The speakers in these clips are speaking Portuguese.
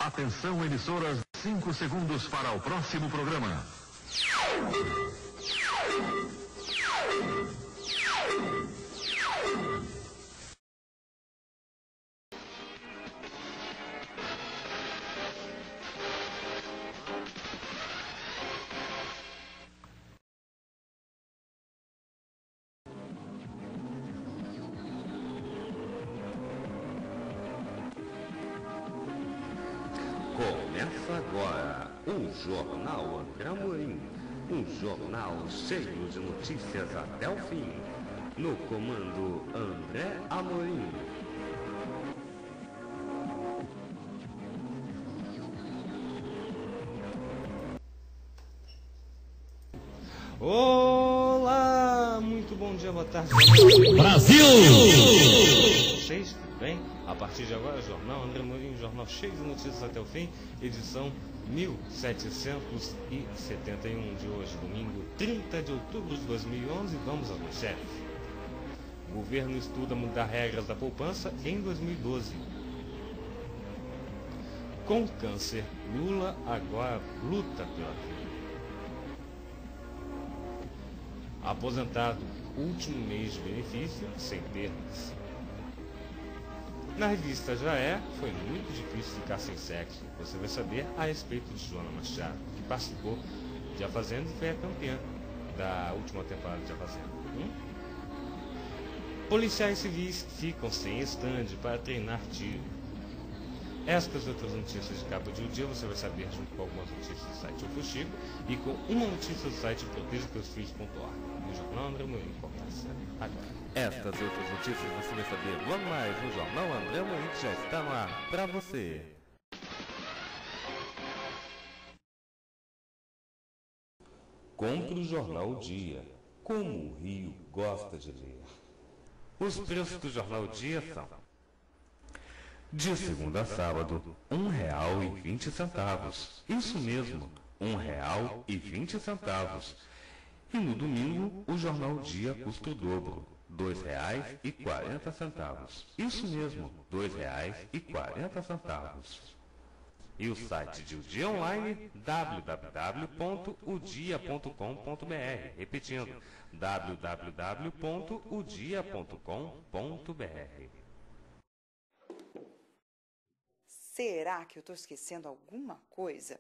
Atenção, emissoras, 5 segundos para o próximo programa. Começa agora o Jornal André Amorim, um jornal cheio de notícias até o fim. No comando André Amorim. Olá, muito bom dia, boa tarde. Brasil! Vocês, tudo bem? A partir de agora, Jornal André Amorim, jornal cheio de notícias até o fim, edição 1771 de hoje, domingo 30 de outubro de 2011. Vamos às manchetes. O governo estuda mudar regras da poupança em 2012. Com câncer, Lula agora luta pela vida. Aposentado, último mês de benefício, sem perdas. Na revista Já É, foi muito difícil ficar sem sexo. Você vai saber a respeito de Joana Machado, que participou de A Fazenda e foi a campeã da última temporada de A Fazenda. Policiais civis ficam sem estande para treinar tiro. Estas e outras notícias de capa de um dia você vai saber junto com algumas notícias do site Ufuxico e com uma notícia do site protejateusfilhos.org. No Jornal André Amorim, começa agora. Estas e outras notícias você vai saber logo mais no Jornal André Amorim, que já está no ar para você. Compre o Jornal O Dia, como o Rio gosta de ler. Os preços do Jornal O Dia são: de segunda a sábado, R$1,20. Isso mesmo, R$1,20. E no domingo, o Jornal O Dia custa o dobro, R$2,40. Isso mesmo, R$2,40. E o site de O Dia Online, www.odia.com.br. Repetindo, www.odia.com.br. Será que eu estou esquecendo alguma coisa?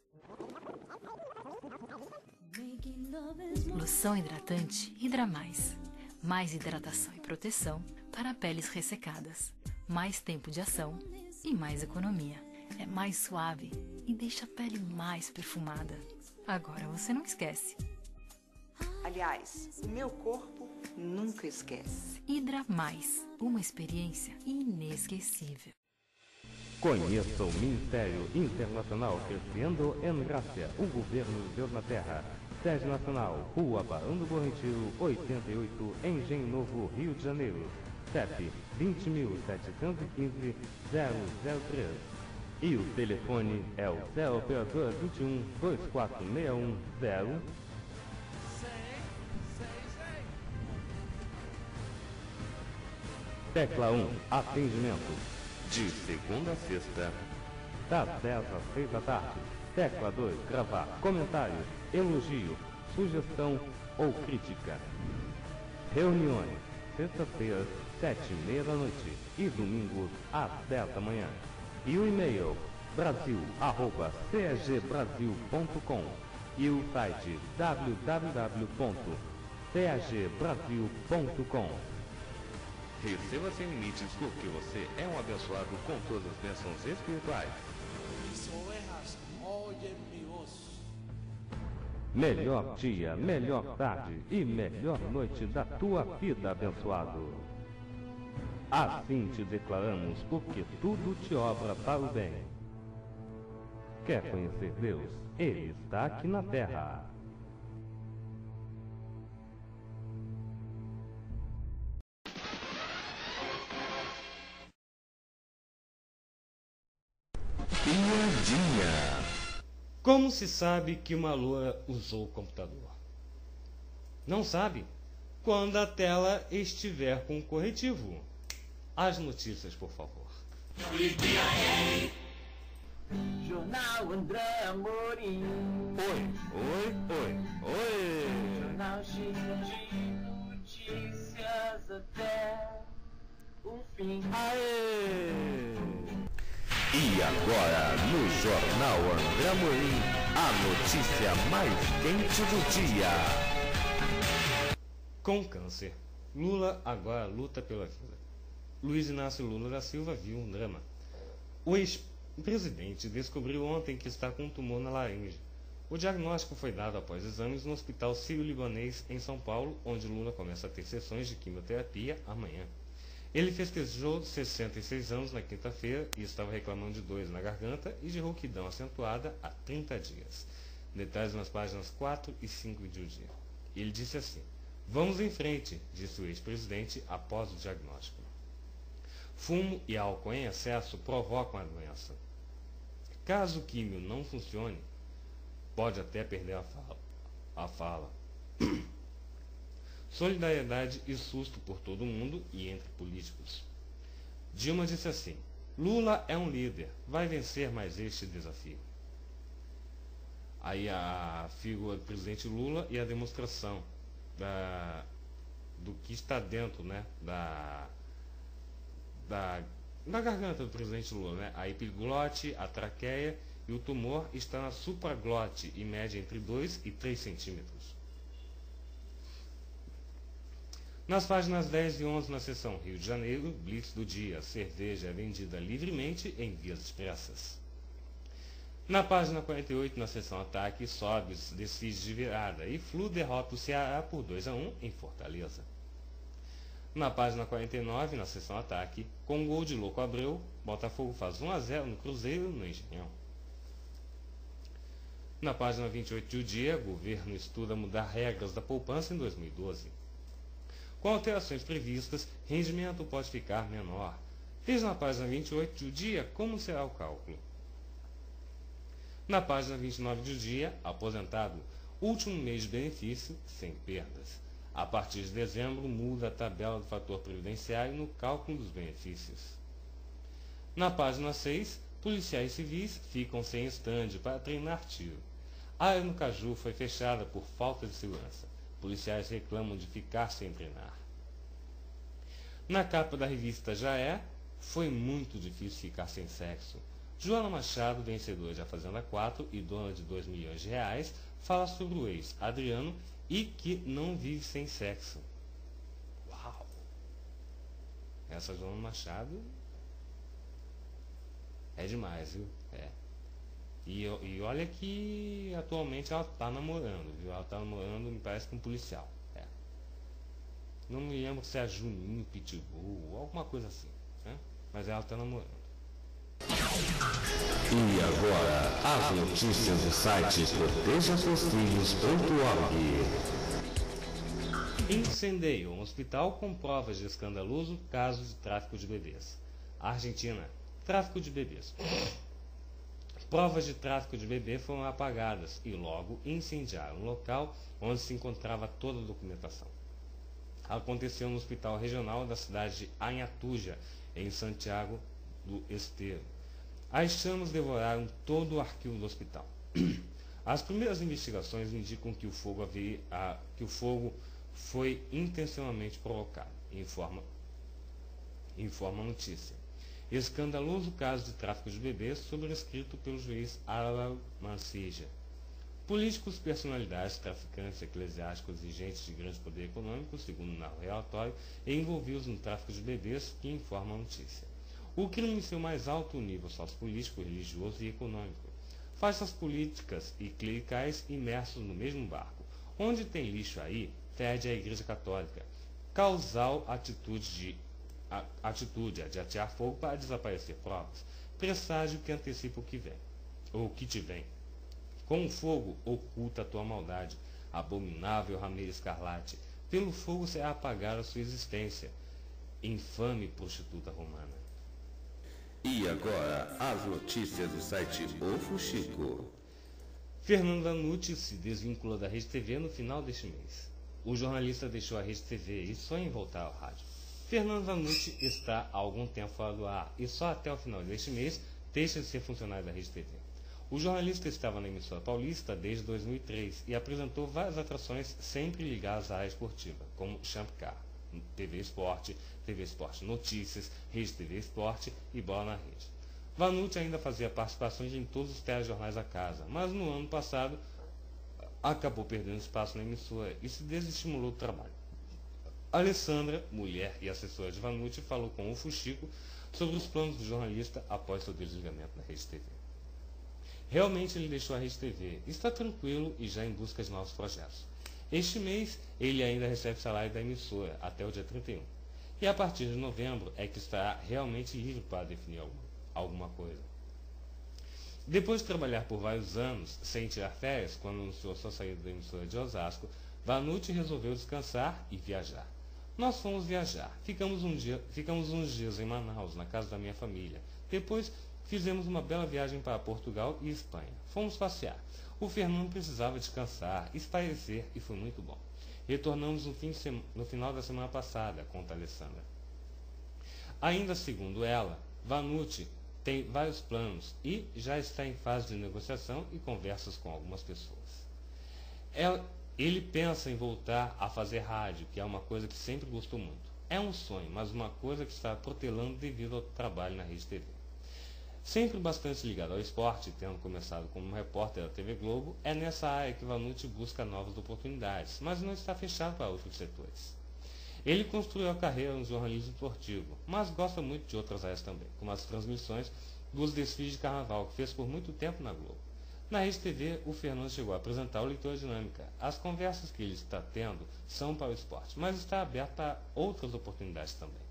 Loção hidratante Hidra Mais. Mais hidratação e proteção para peles ressecadas. Mais tempo de ação e mais economia. É mais suave e deixa a pele mais perfumada. Agora você não esquece. Aliás, o meu corpo nunca esquece. Hidra Mais. Uma experiência inesquecível. Conheça o Ministério Internacional Crescendo em Gracia, o governo de Deus na Terra. Sede Nacional, Rua Barão do Bom Retiro, 88, Engenho Novo, Rio de Janeiro. CEP 20.715-003. E o telefone é o 0 operador 21 2461 Tecla 1, atendimento. De segunda a sexta, das 10 às 6 da tarde. Tecla 2, gravar comentário, elogio, sugestão ou crítica. Reuniões, sexta-feira, 7h30 da noite e domingos às 10 da manhã. E o e-mail, brasil@cagbrasil.com e o site www.cagbrasil.com. Receba sem limites, porque você é um abençoado com todas as bênçãos espirituais. Mis ovejas oyen mi voz. Melhor dia, melhor tarde e melhor noite da tua vida, abençoado. Assim te declaramos, porque tudo te obra para o bem. Quer conhecer Deus? Ele está aqui na terra. Piadinha. Como se sabe que uma loura usou o computador? Não sabe? Quando a tela estiver com corretivo. As notícias, por favor. Jornal André Amorim. Oi. Jornal cheio de notícias até o fim. Aê! E agora, no Jornal André Amorim, a notícia mais quente do dia. Com câncer, Lula agora luta pela vida. Luiz Inácio Lula da Silva viu um drama. O ex-presidente descobriu ontem que está com um tumor na laringe. O diagnóstico foi dado após exames no Hospital Sírio-Libanês, em São Paulo, onde Lula começa a ter sessões de quimioterapia amanhã. Ele festejou 66 anos na quinta-feira e estava reclamando de dores na garganta e de rouquidão acentuada há 30 dias. Detalhes nas páginas 4 e 5 de O Dia. Ele disse assim: "Vamos em frente", disse o ex-presidente após o diagnóstico. Fumo e álcool em excesso provocam a doença. Caso o químio não funcione, pode até perder a fala. Solidariedade e susto por todo mundo e entre políticos. Dilma disse assim: "Lula é um líder, vai vencer mais este desafio." Aí a figura do presidente Lula e a demonstração do que está dentro, né, da garganta do presidente Lula, né? A epiglote, a traqueia e o tumor está na supraglote e mede entre 2 e 3 centímetros. Nas páginas 10 e 11, na seção Rio de Janeiro, Blitz do dia: cerveja é vendida livremente em vias expressas. Na página 48, na seção Ataque, Sobes decide de virada e Flu derrota o Ceará por 2-1 em Fortaleza. Na página 49, na seção Ataque, com gol de Louco Abreu, Botafogo faz 1-0 no Cruzeiro, no Engenhão. Na página 28 de O Dia, governo estuda mudar regras da poupança em 2012. Com alterações previstas, rendimento pode ficar menor. Veja na página 28 de O Dia como será o cálculo. Na página 29 de O Dia, aposentado, último mês de benefício, sem perdas. A partir de dezembro, muda a tabela do fator previdenciário no cálculo dos benefícios. Na página 6, policiais civis ficam sem estande para treinar tiro. A área no Caju foi fechada por falta de segurança. Policiais reclamam de ficar sem treinar. Na capa da revista Já É, foi muito difícil ficar sem sexo. Joana Machado, vencedora de A Fazenda 4 e dona de 2 milhões de reais, fala sobre o ex, Adriano, e que não vive sem sexo. Uau! Essa Joana Machado é demais, viu? É. E olha que atualmente ela está namorando, viu? Ela está namorando, me parece, com um policial. É. Não me lembro se é Juninho, Pitbull, alguma coisa assim, né? Mas ela está namorando. E agora, as notícias do site protejasseusfilhos.org. Incendeia um hospital com provas de escandaloso caso de tráfico de bebês. Argentina, tráfico de bebês. Provas de tráfico de bebê foram apagadas e logo incendiaram o local onde se encontrava toda a documentação. Aconteceu no hospital regional da cidade de Añatuja, em Santiago do Esteiro. As chamas devoraram todo o arquivo do hospital. As primeiras investigações indicam que o fogo foi intencionalmente provocado, informa a notícia. Escandaloso caso de tráfico de bebês sobrescrito pelo juiz Álvaro Mancilla. Políticos, personalidades, traficantes, eclesiásticos e gente de grande poder econômico, segundo o relatório, envolvidos no tráfico de bebês, que informa a notícia. O crime em seu mais alto nível sociopolítico, religioso e econômico. Faixas políticas e clericais imersos no mesmo barco. Onde tem lixo aí, fede a Igreja Católica. Causal atitude de atear fogo para desaparecer provas. Presságio que antecipa o que vem, ou o que te vem. Com o fogo oculta a tua maldade, abominável rameira escarlate. Pelo fogo será apagada a sua existência, infame prostituta romana. E agora, as notícias do site O Fuxico. Fernando Vanucci se desvincula da Rede TV no final deste mês. O jornalista deixou a Rede TV e sonha em voltar ao rádio. Fernando Vanucci está há algum tempo fora do ar e só até o final deste mês deixa de ser funcionário da Rede TV. O jornalista estava na emissora paulista desde 2003 e apresentou várias atrações sempre ligadas à área esportiva, como Champcar, TV Esporte Notícias, Rede TV Esporte e Bola na Rede. Vanucci ainda fazia participações em todos os telejornais da casa, mas no ano passado acabou perdendo espaço na emissora e se desestimulou do trabalho. Alessandra, mulher e assessora de Vanucci, falou com o Fuxico sobre os planos do jornalista após seu desligamento da Rede TV. Realmente ele deixou a Rede TV, está tranquilo e já em busca de novos projetos. Este mês ele ainda recebe salário da emissora até o dia 31. E a partir de novembro é que estará realmente livre para definir alguma coisa. Depois de trabalhar por vários anos sem tirar férias, quando anunciou sua saída da emissora de Osasco, Vanucci resolveu descansar e viajar. Nós fomos viajar. Ficamos uns dias em Manaus, na casa da minha família. Depois fizemos uma bela viagem para Portugal e Espanha. Fomos passear. O Fernando precisava descansar, espairecer e foi muito bom. Retornamos no final da semana passada, conta Alessandra. Ainda segundo ela, Vanucci tem vários planos e já está em fase de negociação e conversas com algumas pessoas. Ele pensa em voltar a fazer rádio, que é uma coisa que sempre gostou muito. É um sonho, mas uma coisa que está protelando devido ao trabalho na Rede TV. Sempre bastante ligado ao esporte, tendo começado como repórter da TV Globo, é nessa área que Vanucci busca novas oportunidades, mas não está fechado para outros setores. Ele construiu a carreira no jornalismo esportivo, mas gosta muito de outras áreas também, como as transmissões dos desfiles de carnaval, que fez por muito tempo na Globo. Na Rede TV, o Fernando chegou a apresentar o Leitura Dinâmica. As conversas que ele está tendo são para o esporte, mas está aberto a outras oportunidades também.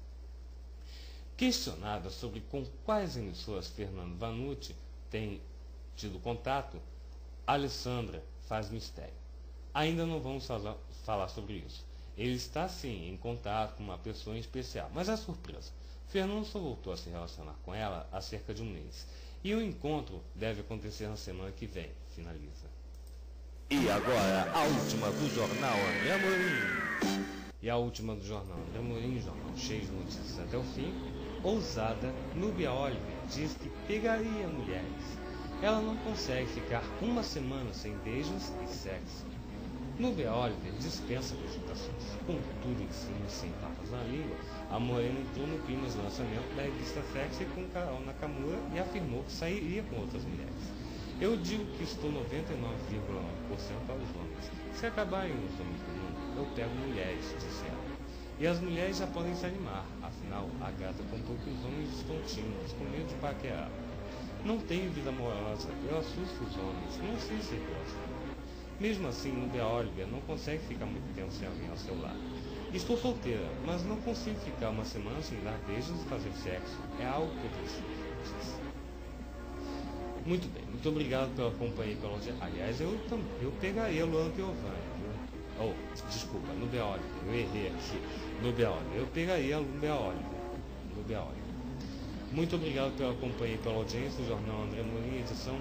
Questionada sobre com quais emissoras Fernando Vanucci tem tido contato, Alessandra faz mistério. Ainda não vamos falar sobre isso. Ele está sim em contato com uma pessoa em especial, mas é surpresa. Fernando só voltou a se relacionar com ela há cerca de um mês. E o encontro deve acontecer na semana que vem, finaliza. E agora, a última do Jornal André Amorim. E a última do Jornal André Amorim, jornal cheio de notícias até o fim. Ousada, Núbia Oliver diz que pegaria mulheres. Ela não consegue ficar uma semana sem beijos e sexo. Núbia Oliver dispensa apresentações. Com tudo em cima, sem papas na língua, a morena entrou no clima de lançamento da revista Sexy com Carol Nakamura e afirmou que sairia com outras mulheres. Eu digo que estou 99,9% para os homens. Se acabarem os homens do mundo, eu pego mulheres, disse ela. E as mulheres já podem se animar, afinal, a gata contou que os homens estão tímidos, com medo de paquerar. Não tenho vida amorosa, eu assusto os homens, não sei se gostam. Mesmo assim, Núbia Oliver não consegue ficar muito tempo sem alguém ao seu lado. Estou solteira, mas não consigo ficar uma semana sem dar beijos e fazer sexo. É algo que eu preciso. Muito bem, muito obrigado pela companhia e pela audiência. Aliás, eu pegaria Luana Piovani. Oh, desculpa, Núbia Oliver, eu errei aqui. Núbia Oliver, eu pegaria a Núbia Oliver. Muito obrigado pela companhia e pela audiência do Jornal André Amorim, edição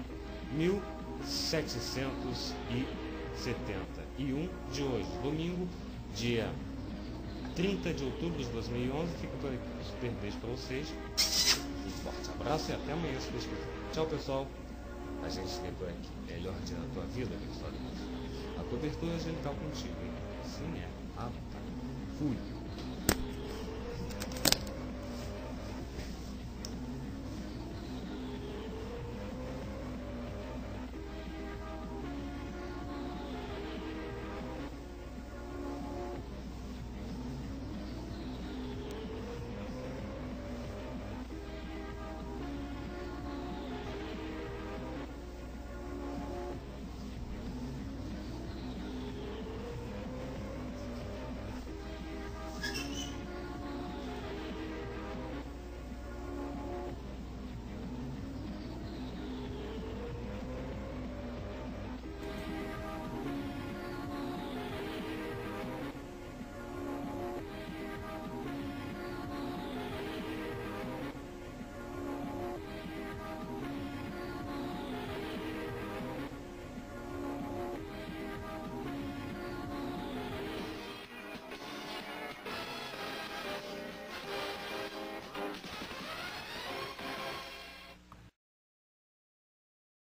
1771 de hoje, domingo, dia 30 de outubro de 2011. Fica por aqui. Um super beijo para vocês. Um forte abraço e até amanhã, se Deus quiser. Tchau, pessoal. A gente se vê por aqui. Melhor dia da tua vida, pessoal. A cobertura angelical contigo, hein? Sim, é. Fui.